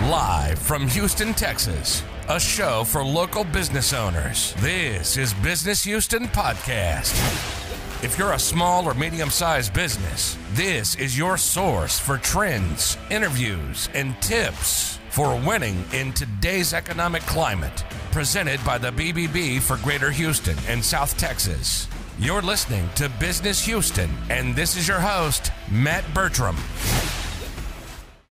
Live from Houston, Texas, a show for local business owners. This is Business Houston Podcast. If you're a small or medium-sized business, this is your source for trends, interviews, and tips for winning in today's economic climate. Presented by the BBB for Greater Houston and South Texas. You're listening to Business Houston, and this is your host, Matt Bertram.